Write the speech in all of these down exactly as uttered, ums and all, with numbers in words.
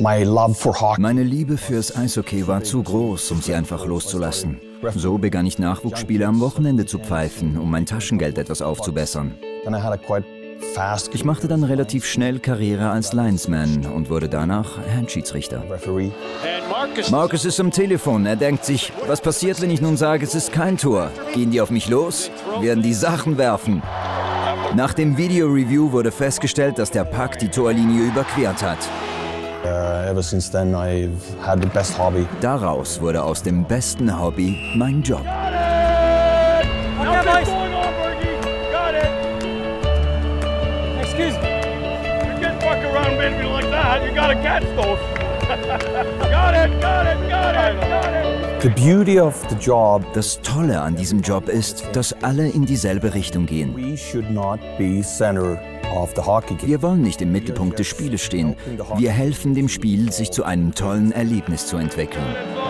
Meine Liebe fürs Eishockey war zu groß, um sie einfach loszulassen. So begann ich Nachwuchsspiele am Wochenende zu pfeifen, um mein Taschengeld etwas aufzubessern. Ich machte dann relativ schnell Karriere als Linesman und wurde danach Handschiedsrichter. Marcus ist am Telefon. Er denkt sich, was passiert, wenn ich nun sage, es ist kein Tor? Gehen die auf mich los? Werden die Sachen werfen? Nach dem Video-Review wurde festgestellt, dass der Puck die Torlinie überquert hat. Daraus wurde aus dem besten Hobby mein Job. Das Tolle an diesem Job ist, dass alle in dieselbe Richtung gehen. Wir wollen nicht im Mittelpunkt des Spieles stehen. Wir helfen dem Spiel, sich zu einem tollen Erlebnis zu entwickeln.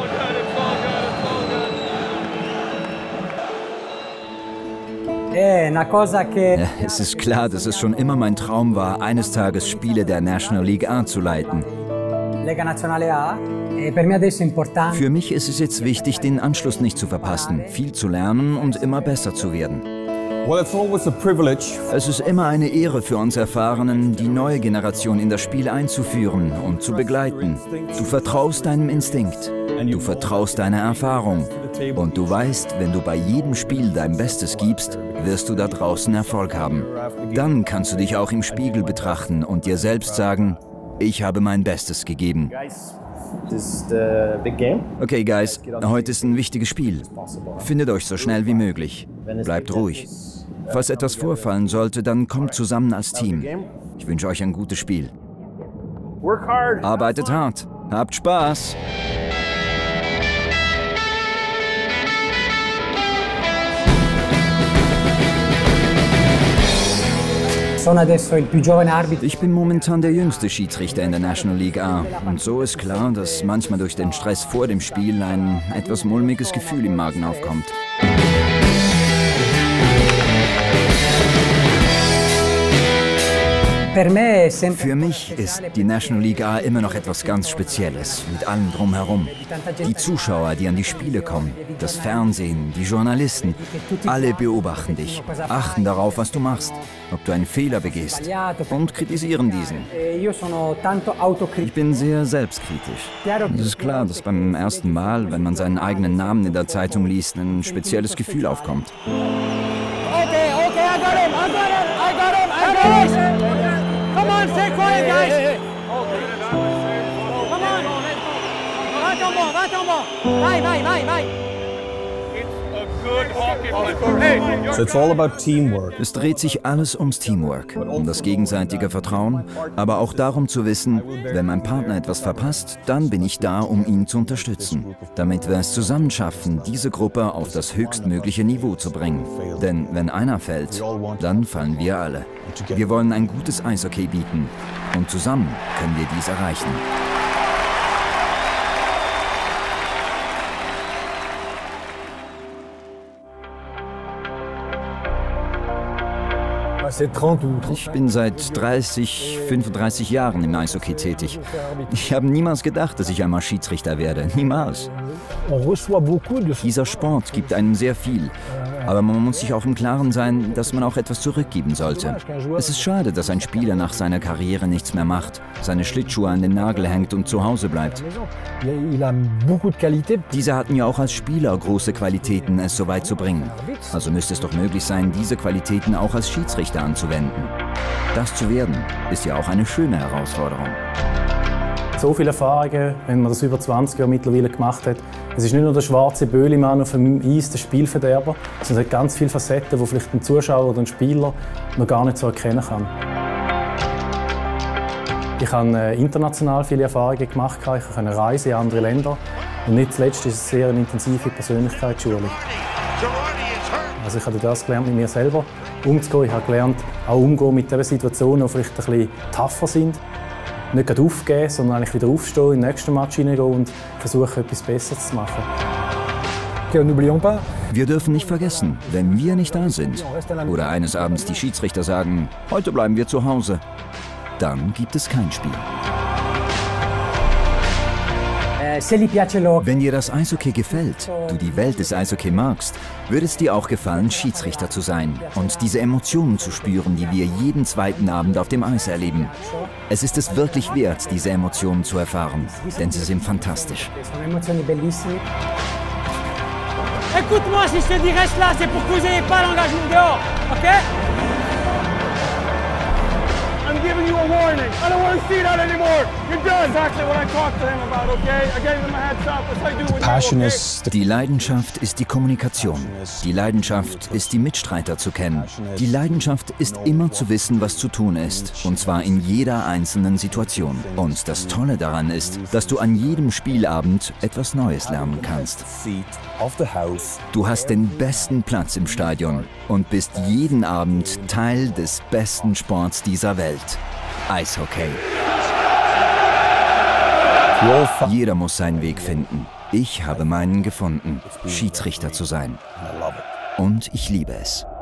Es ist klar, dass es schon immer mein Traum war, eines Tages Spiele der National League A zu leiten. Für mich ist es jetzt wichtig, den Anschluss nicht zu verpassen, viel zu lernen und immer besser zu werden. Es ist immer eine Ehre für uns Erfahrenen, die neue Generation in das Spiel einzuführen und zu begleiten. Du vertraust deinem Instinkt, du vertraust deiner Erfahrung und du weißt, wenn du bei jedem Spiel dein Bestes gibst, wirst du da draußen Erfolg haben. Dann kannst du dich auch im Spiegel betrachten und dir selbst sagen, ich habe mein Bestes gegeben. Okay, Guys, heute ist ein wichtiges Spiel. Findet euch so schnell wie möglich. Bleibt ruhig. Falls etwas vorfallen sollte, dann kommt zusammen als Team. Ich wünsche euch ein gutes Spiel. Arbeitet hart. Habt Spaß. Ich bin momentan der jüngste Schiedsrichter in der National League A. Und so ist klar, dass manchmal durch den Stress vor dem Spiel ein etwas mulmiges Gefühl im Magen aufkommt. Für mich ist die National League A immer noch etwas ganz Spezielles, mit allem drumherum. Die Zuschauer, die an die Spiele kommen, das Fernsehen, die Journalisten, alle beobachten dich, achten darauf, was du machst, ob du einen Fehler begehst und kritisieren diesen. Ich bin sehr selbstkritisch. Es ist klar, dass beim ersten Mal, wenn man seinen eigenen Namen in der Zeitung liest, ein spezielles Gefühl aufkommt. Okay, okay, I got him, I got him, I got him, I got him! Come on, stay quiet, guys! Come on! Va ton bon, va ton bon! Vai, vai, vai, vai! Es dreht sich alles ums Teamwork, um das gegenseitige Vertrauen, aber auch darum zu wissen, wenn mein Partner etwas verpasst, dann bin ich da, um ihn zu unterstützen, damit wir es zusammen schaffen, diese Gruppe auf das höchstmögliche Niveau zu bringen. Denn wenn einer fällt, dann fallen wir alle. Wir wollen ein gutes Eishockey bieten und zusammen können wir dies erreichen. Ich bin seit dreißig, fünfunddreißig Jahren im Eishockey tätig. Ich habe niemals gedacht, dass ich einmal Schiedsrichter werde. Niemals. Dieser Sport gibt einem sehr viel. Aber man muss sich auch im Klaren sein, dass man auch etwas zurückgeben sollte. Es ist schade, dass ein Spieler nach seiner Karriere nichts mehr macht, seine Schlittschuhe an den Nagel hängt und zu Hause bleibt. Diese hatten ja auch als Spieler große Qualitäten, es so weit zu bringen. Also müsste es doch möglich sein, diese Qualitäten auch als Schiedsrichter anzuwenden. Das zu werden, ist ja auch eine schöne Herausforderung. So viele Erfahrungen, wenn man das über zwanzig Jahre mittlerweile gemacht hat. Es ist nicht nur der schwarze Böhlimann auf dem Eis, der Spielverderber, sondern es hat ganz viele Facetten, die vielleicht ein Zuschauer oder ein Spieler noch gar nicht so erkennen kann. Ich habe international viele Erfahrungen gemacht, ich konnte reisen in andere Länder und nicht zuletzt ist es eine sehr intensive Persönlichkeitsschulung. Also ich habe das gelernt, mit mir selber umzugehen. Ich habe gelernt, auch umzugehen mit den Situationen, die vielleicht ein bisschen tougher sind. Nicht gerade aufgeben, sondern eigentlich wieder aufstehen, in den nächsten Match hineingehen und versuchen, etwas Besseres zu machen. Wir dürfen nicht vergessen, wenn wir nicht da sind oder eines Abends die Schiedsrichter sagen, heute bleiben wir zu Hause, dann gibt es kein Spiel. Wenn dir das Eishockey gefällt, du die Welt des Eishockey magst, würde es dir auch gefallen, Schiedsrichter zu sein und diese Emotionen zu spüren, die wir jeden zweiten Abend auf dem Eis erleben. Es ist es wirklich wert, diese Emotionen zu erfahren, denn sie sind fantastisch. Écoute-moi, si je te dis reste là, c'est pour que vous n'ayez pas l'engagement dehors, ok? I'm giving you a warning. I don't want to see that anymore. You're done. Exactly what I talked to him about, okay? I gave him a heads up. What's I do with you, okay? Die Leidenschaft ist die Kommunikation. Die Leidenschaft ist die Mitstreiter zu kennen. Die Leidenschaft ist immer zu wissen, was zu tun ist. Und zwar in jeder einzelnen Situation. Und das Tolle daran ist, dass du an jedem Spielabend etwas Neues lernen kannst. Du hast den besten Platz im Stadion und bist jeden Abend Teil des besten Sports dieser Welt. Eishockey. Jeder muss seinen Weg finden. Ich habe meinen gefunden, Schiedsrichter zu sein. Und ich liebe es.